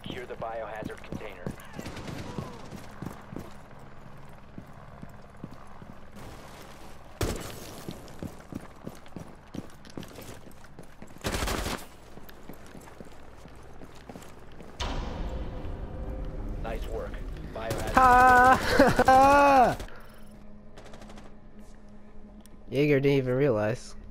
Secure the biohazard container. Nice work. Biohazard. Ha! Jaeger didn't even realize.